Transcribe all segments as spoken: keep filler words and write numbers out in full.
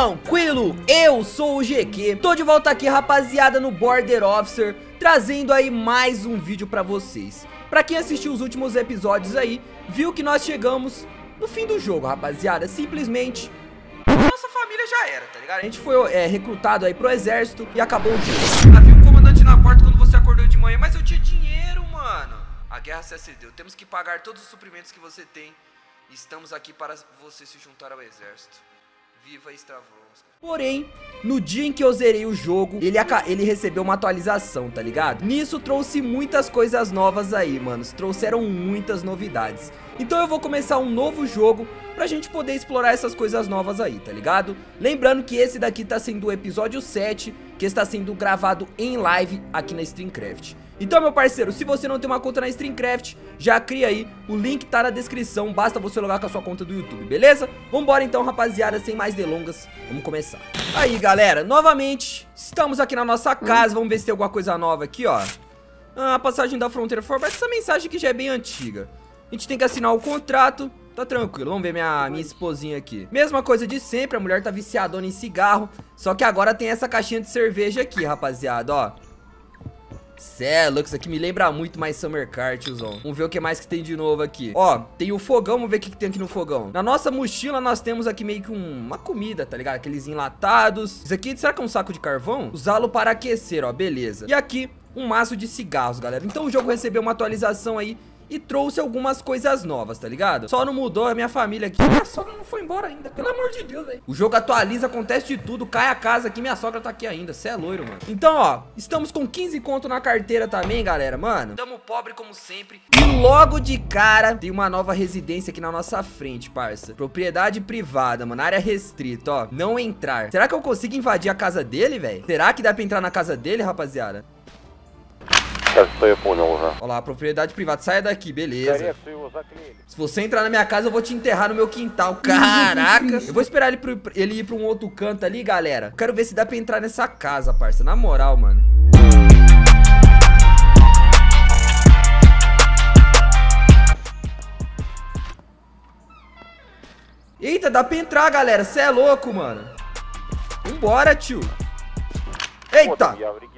Tranquilo, eu sou o G Q. Tô de volta aqui, rapaziada, no Border Officer, trazendo aí mais um vídeo pra vocês. Pra quem assistiu os últimos episódios aí, viu que nós chegamos no fim do jogo, rapaziada. Simplesmente nossa família já era, tá ligado? A gente foi é, recrutado aí pro exército e acabou o jogo. Havia um comandante na porta quando você acordou de manhã, mas eu tinha dinheiro, mano. A guerra se acendeu, temos que pagar todos os suprimentos que você tem. Estamos aqui para você se juntar ao exército. Viva Stravonska. Porém, no dia em que eu zerei o jogo, ele, ele recebeu uma atualização, tá ligado? Nisso trouxe muitas coisas novas aí, manos. Trouxeram muitas novidades. Então eu vou começar um novo jogo pra gente poder explorar essas coisas novas aí, tá ligado? Lembrando que esse daqui tá sendo o episódio sete, que está sendo gravado em live aqui na Streamcraft. Então, meu parceiro, se você não tem uma conta na Streamcraft, já cria aí, o link tá na descrição, basta você logar com a sua conta do YouTube, beleza? Vambora então, rapaziada, sem mais delongas, vamos começar. Aí, galera, novamente, estamos aqui na nossa casa, vamos ver se tem alguma coisa nova aqui, ó. Ah, a passagem da fronteira forward, essa mensagem aqui já é bem antiga. A gente tem que assinar o contrato, tá tranquilo, vamos ver minha, minha esposinha aqui. Mesma coisa de sempre, a mulher tá viciadona em cigarro, só que agora tem essa caixinha de cerveja aqui, rapaziada, ó. Cê é louco, isso aqui me lembra muito mais Summer Car, tiozão. Vamos ver o que mais que tem de novo aqui. Ó, tem o fogão, vamos ver o que, que tem aqui no fogão. Na nossa mochila nós temos aqui meio que um, uma comida, tá ligado? Aqueles enlatados. Isso aqui, será que é um saco de carvão? Usá-lo para aquecer, ó, beleza. E aqui, um maço de cigarros, galera. Então o jogo recebeu uma atualização aí e trouxe algumas coisas novas, tá ligado? Só não mudou a minha família aqui. Minha sogra não foi embora ainda, pelo amor de Deus, velho. O jogo atualiza, acontece de tudo, cai a casa aqui, minha sogra tá aqui ainda. Cê é loiro, mano. Então, ó, estamos com quinze conto na carteira também, galera, mano. Tamo pobre como sempre. E logo de cara, tem uma nova residência aqui na nossa frente, parça. Propriedade privada, mano, área restrita, ó. Não entrar. Será que eu consigo invadir a casa dele, velho? Será que dá pra entrar na casa dele, rapaziada? Olha lá, propriedade privada, saia daqui, beleza. Se você entrar na minha casa, eu vou te enterrar no meu quintal. Caraca. Eu vou esperar ele, pro, ele ir pra um outro canto ali, galera. Quero ver se dá pra entrar nessa casa, parça. Na moral, mano. Eita, dá pra entrar, galera. Cê é louco, mano. Vambora, tio. Eita.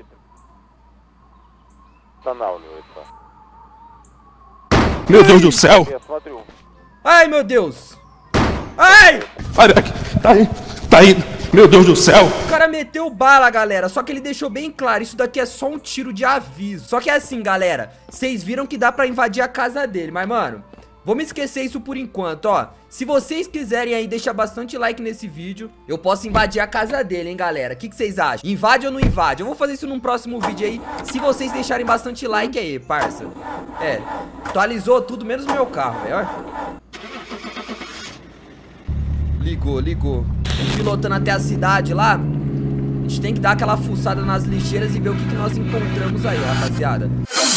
Meu Deus do céu! Ai, meu Deus! Ai! Olha aqui, tá indo, tá indo, meu Deus do céu! O cara meteu bala, galera, só que ele deixou bem claro, isso daqui é só um tiro de aviso. Só que é assim, galera, vocês viram que dá pra invadir a casa dele, mas, mano, vamos esquecer isso por enquanto, ó. Se vocês quiserem aí deixar bastante like nesse vídeo, eu posso invadir a casa dele, hein, galera. O que, que vocês acham? Invade ou não invade? Eu vou fazer isso num próximo vídeo aí, se vocês deixarem bastante like aí, parça. É, atualizou tudo, menos o meu carro, velho. Ligou, ligou. Pilotando até a cidade lá. A gente tem que dar aquela fuçada nas lixeiras e ver o que, que nós encontramos aí, rapaziada.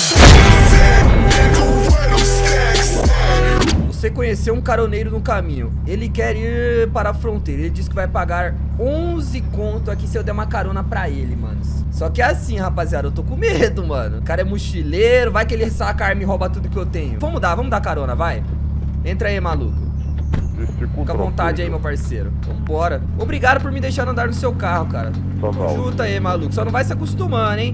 Você conheceu um caroneiro no caminho. Ele quer ir para a fronteira. Ele disse que vai pagar onze conto aqui se eu der uma carona pra ele, mano. Só que é assim, rapaziada, eu tô com medo, mano. O cara é mochileiro, vai que ele saca a arma e rouba tudo que eu tenho. Vamos dar, vamos dar carona, vai. Entra aí, maluco. Fica à vontade aí, meu parceiro. Vambora. Obrigado por me deixar andar no seu carro, cara. Chuta aí, maluco. Só não vai se acostumando, hein.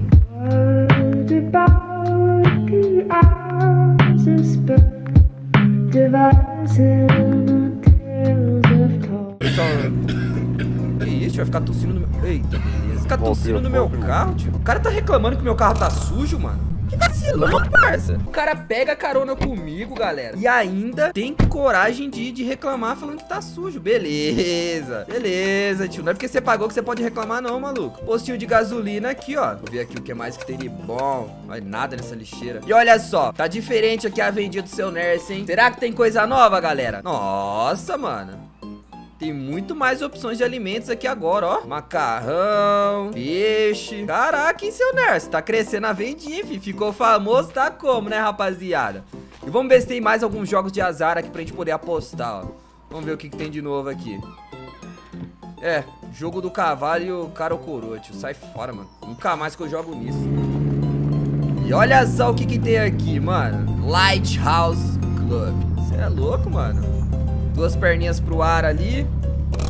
Pessoal, que isso? Vai ficar tossindo no meu... Eita, beleza. Ficar tossindo no meu carro, tio. O cara tá reclamando que meu carro tá sujo, mano. Que vacilão, parça. O cara pega carona comigo, galera, e ainda tem coragem de, de reclamar falando que tá sujo. Beleza, beleza, tio. Não é porque você pagou que você pode reclamar não, maluco. Postinho de gasolina aqui, ó. Vou ver aqui o que mais que tem de bom. Não é nada nessa lixeira. E olha só, tá diferente aqui a vendinha do seu Nurse, hein? Será que tem coisa nova, galera? Nossa, mano. Tem muito mais opções de alimentos aqui agora, ó. Macarrão, peixe. Caraca, hein, seu Nurse? Tá crescendo a vendinha, filho. Ficou famoso, tá como, né, rapaziada? E vamos ver se tem mais alguns jogos de azar aqui pra gente poder apostar, ó. Vamos ver o que, que tem de novo aqui. É, jogo do cavalo e o cara o coroa, tio. Sai fora, mano. Nunca mais que eu jogo nisso. E olha só o que que tem aqui, mano. Lighthouse Club. Você é louco, mano. Duas perninhas pro ar ali.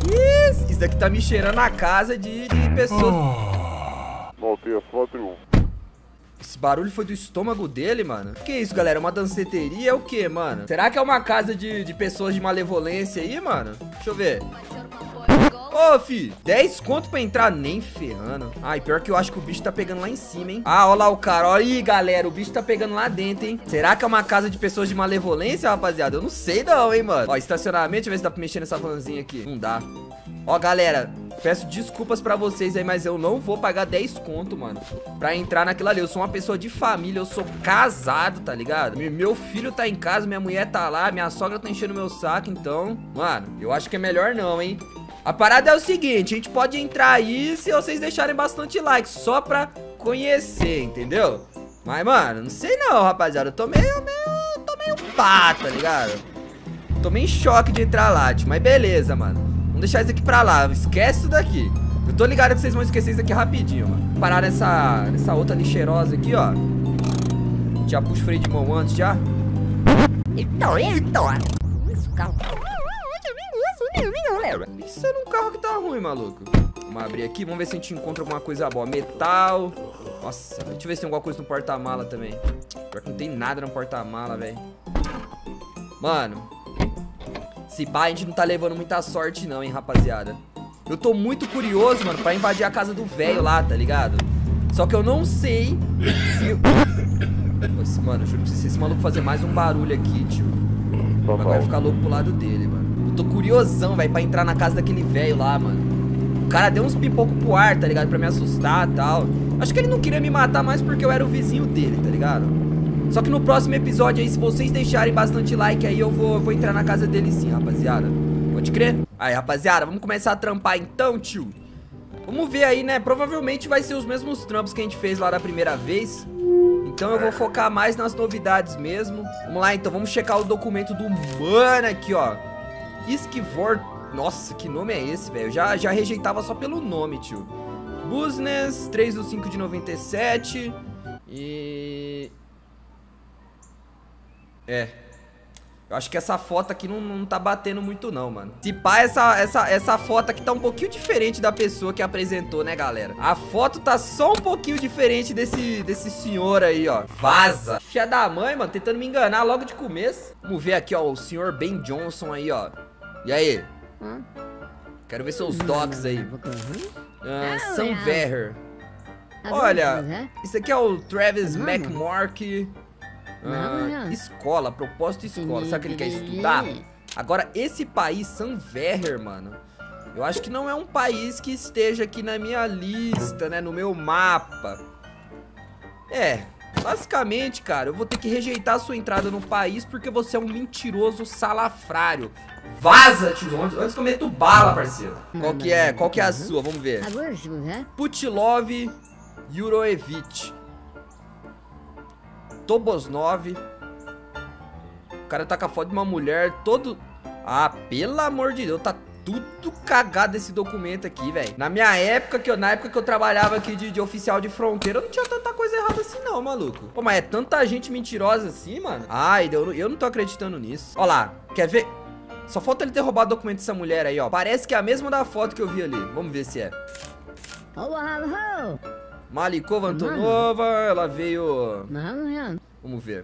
Isso, isso daqui tá me cheirando a casa de, de pessoas. Voltei a quatro um. Esse barulho foi do estômago dele, mano. Que isso, galera? Uma danceteria é o que, mano? Será que é uma casa de, de pessoas de malevolência aí, mano? Deixa eu ver. Ô, oh, fi, dez conto pra entrar, nem ferrando. Ai, pior que eu acho que o bicho tá pegando lá em cima, hein? Ah, olha lá o cara, olha aí, galera, o bicho tá pegando lá dentro, hein? Será que é uma casa de pessoas de malevolência, rapaziada? Eu não sei não, hein, mano. Ó, estacionamento, deixa eu ver se dá pra mexer nessa vanzinha aqui. Não dá. Ó, galera, peço desculpas pra vocês aí, mas eu não vou pagar dez conto, mano, pra entrar naquilo ali. Eu sou uma pessoa de família, eu sou casado, tá ligado? Meu filho tá em casa, minha mulher tá lá, minha sogra tá enchendo meu saco, então... Mano, eu acho que é melhor não, hein? A parada é o seguinte, a gente pode entrar aí se vocês deixarem bastante like, só pra conhecer, entendeu? Mas, mano, não sei não, rapaziada. Eu tô meio, meio, tô meio pá, tá ligado? Tô meio em choque de entrar lá, tio, mas beleza, mano. Vamos deixar isso aqui pra lá, esquece isso daqui. Eu tô ligado que vocês vão esquecer isso aqui rapidinho, mano. Parar nessa, nessa outra lixeirosa aqui, ó. Já puxa o freio de mão antes, já. Então, então. Isso, carro. Isso era um carro que tá ruim, maluco. Vamos abrir aqui, vamos ver se a gente encontra alguma coisa boa. Metal. Nossa, deixa eu ver se tem alguma coisa no porta-mala também. Pior que não tem nada no porta-mala, velho. Mano, se pá, a gente não tá levando muita sorte não, hein, rapaziada. Eu tô muito curioso, mano, pra invadir a casa do velho lá, tá ligado? Só que eu não sei se... Nossa, mano, eu juro pra você, se esse maluco fazer mais um barulho aqui, tio, vai vai ficar louco pro lado dele, mano. Eu tô curiosão, velho, pra entrar na casa daquele velho lá, mano. O cara deu uns pipocos pro ar, tá ligado? Pra me assustar e tal. Acho que ele não queria me matar mais porque eu era o vizinho dele, tá ligado? Só que no próximo episódio aí, se vocês deixarem bastante like aí, eu vou, vou entrar na casa dele sim, rapaziada. Pode crer? Aí, rapaziada, vamos começar a trampar então, tio. Vamos ver aí, né? Provavelmente vai ser os mesmos trampos que a gente fez lá da primeira vez. Então eu vou focar mais nas novidades mesmo. Vamos lá, então, vamos checar o documento do mano aqui, ó. Esquivor... Nossa, que nome é esse, velho? Já, já rejeitava só pelo nome, tio. Business, três do cinco de noventa e sete. E... É. Eu acho que essa foto aqui não, não tá batendo muito não, mano. Se pá, essa, essa, essa foto aqui tá um pouquinho diferente da pessoa que apresentou, né, galera? A foto tá só um pouquinho diferente desse, desse senhor aí, ó. Vaza! Filha da mãe, mano, tentando me enganar logo de começo. Vamos ver aqui, ó, o senhor Ben Johnson aí, ó. E aí? Hum? Quero ver seus docs aí. Uh, Sam Verher. Olha, isso aqui é o Travis McMark. Uh, escola, propósito escola. Sabe que ele quer estudar? Agora, esse país, Sam Verher, mano, eu acho que não é um país que esteja aqui na minha lista, né? No meu mapa. É, basicamente, cara, eu vou ter que rejeitar a sua entrada no país porque você é um mentiroso salafrário. Vaza, tio, antes que eu meto bala, parceiro. Qual que é? Qual que é a sua? Vamos ver. Putilov Yuroevich Tobosnov. O cara tá com a foto de uma mulher todo... Ah, pelo amor de Deus, tá tudo cagado esse documento aqui, velho. Na minha época, que eu, na época que eu trabalhava aqui de, de oficial de fronteira, não tinha tanta coisa errada assim não, maluco. Pô, mas é tanta gente mentirosa assim, mano. Ai, eu, eu não tô acreditando nisso. Ó lá, quer ver? Só falta ele ter roubado o documento dessa mulher aí, ó. Parece que é a mesma da foto que eu vi ali. Vamos ver se é. Malikova Antonova, ela veio... Vamos ver.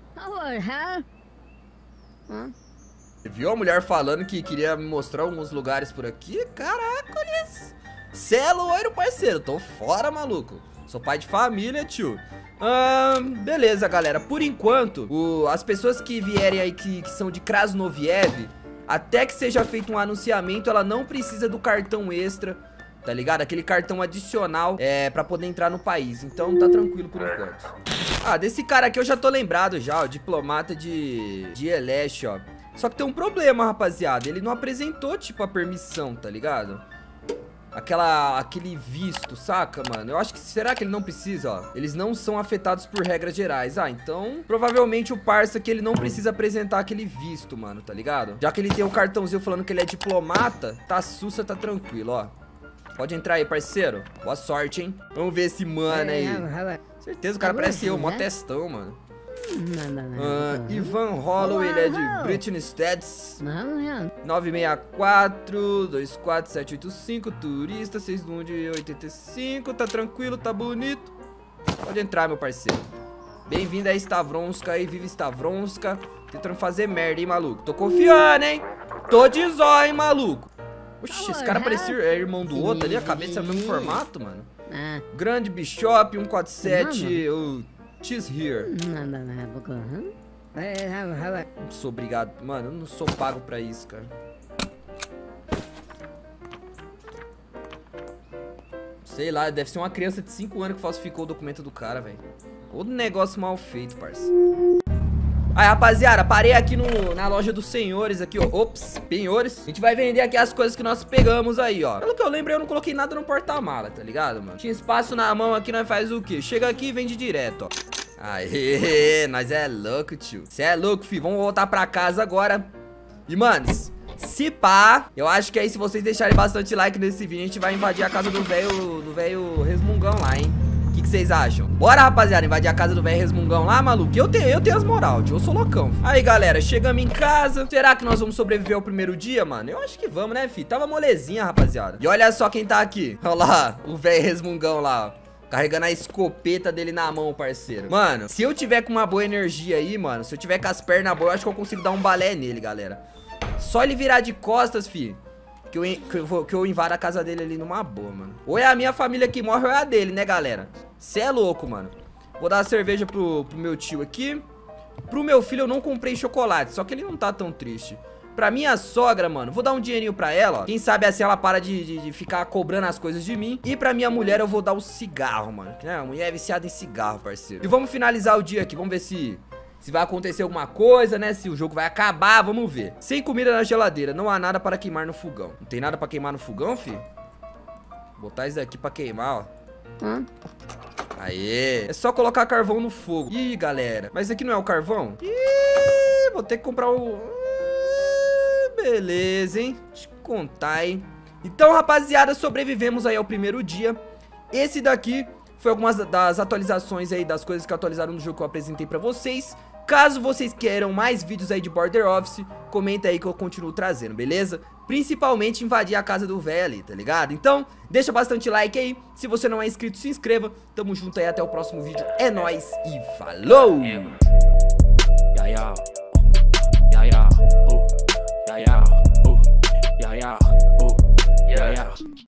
Você viu a mulher falando que queria me mostrar alguns lugares por aqui? Caracoles! Cê é loiro, parceiro. Tô fora, maluco. Sou pai de família, tio. Hum, beleza, galera. Por enquanto, o, as pessoas que vierem aí que, que são de Krasnoviev, até que seja feito um anunciamento, ela não precisa do cartão extra, tá ligado? Aquele cartão adicional é, pra poder entrar no país. Então tá tranquilo por enquanto. Ah, desse cara aqui eu já tô lembrado já, o diplomata de, de Eleste, ó. Só que tem um problema, rapaziada. Ele não apresentou, tipo, a permissão, tá ligado? Aquela, aquele visto, saca, mano? Eu acho que, será que ele não precisa, ó? Eles não são afetados por regras gerais. Ah, então, provavelmente o parça aqui, ele não precisa apresentar aquele visto, mano, tá ligado? Já que ele tem o cartãozinho falando que ele é diplomata, tá sussa, tá tranquilo, ó. Pode entrar aí, parceiro. Boa sorte, hein? Vamos ver esse mano aí. Certeza, o cara parece eu, mó testão, mano. Uh, Ivan Hollow, ele é de Britney Steds. nove seis quatro, dois quatro sete oito cinco, turista, seis um de oitenta e cinco. Tá tranquilo, tá bonito. Pode entrar, meu parceiro. Bem-vindo aí, Stavronska aí, vive Stavronska. Tentando fazer merda, hein, maluco. Tô confiando, hein. Tô de zóio, hein, maluco. Oxi, esse cara parecia é irmão do outro ali, a cabeça é o mesmo formato, mano. Grande Bishop, um quatro sete, o Cheese Here. Não sou obrigado, mano, eu não sou pago pra isso, cara. Sei lá, deve ser uma criança de cinco anos que falsificou o documento do cara, velho. Todo negócio mal feito, parceiro. Aí, rapaziada, parei aqui no, na loja dos senhores aqui, ó. Ops, penhores. A gente vai vender aqui as coisas que nós pegamos aí, ó. Pelo que eu lembro, eu não coloquei nada no porta-mala, tá ligado, mano? Tinha espaço na mão aqui, nós faz o quê? Chega aqui e vende direto, ó. Aê, nós é louco, tio. Cê é louco, filho. Vamos voltar pra casa agora. E, manos, se pá, eu acho que aí se vocês deixarem bastante like nesse vídeo, a gente vai invadir a casa do velho, do velho resmungão lá, hein? O que vocês acham? Bora, rapaziada, invadir a casa do velho resmungão lá, maluco? Eu tenho, eu tenho as moral, tio. Eu sou loucão. Aí, galera, chegamos em casa. Será que nós vamos sobreviver ao primeiro dia, mano? Eu acho que vamos, né, fi? Tava molezinha, rapaziada. E olha só quem tá aqui. Olha lá, o velho resmungão lá, ó. Carregando a escopeta dele na mão, parceiro. Mano, se eu tiver com uma boa energia aí, mano, se eu tiver com as pernas boas, eu acho que eu consigo dar um balé nele, galera. Só ele virar de costas, fi, que eu, que, eu vou, que eu invado a casa dele ali numa boa, mano. Ou é a minha família que morre ou é a dele, né, galera? Cê é louco, mano. Vou dar uma cerveja pro, pro meu tio aqui. Pro meu filho eu não comprei chocolate, só que ele não tá tão triste. Pra minha sogra, mano, vou dar um dinheirinho pra ela, ó. Quem sabe assim ela para de, de, de ficar cobrando as coisas de mim. E pra minha mulher eu vou dar o cigarro, mano, né? A mulher é viciada em cigarro, parceiro. E vamos finalizar o dia aqui, vamos ver se... Se vai acontecer alguma coisa, né? Se o jogo vai acabar, vamos ver. Sem comida na geladeira, não há nada para queimar no fogão. Não tem nada pra queimar no fogão, fi? Vou botar isso aqui pra queimar, ó. Hã? Aê. É só colocar carvão no fogo. Ih, galera. Mas esse aqui não é o carvão? Ih, vou ter que comprar o... Ih, beleza, hein? Deixa eu contar, hein? Então, rapaziada, sobrevivemos aí ao primeiro dia. Esse daqui foi algumas das atualizações aí, das coisas que atualizaram no jogo que eu apresentei pra vocês. Caso vocês queiram mais vídeos aí de Border Office, comenta aí que eu continuo trazendo, beleza? Principalmente invadir a casa do velho ali, tá ligado? Então, deixa bastante like aí. Se você não é inscrito, se inscreva. Tamo junto aí, até o próximo vídeo. É nóis e falou! Yeah, yeah. Yeah, yeah. Oh. Yeah, yeah. Oh. Yeah, yeah. Oh. Yeah, yeah.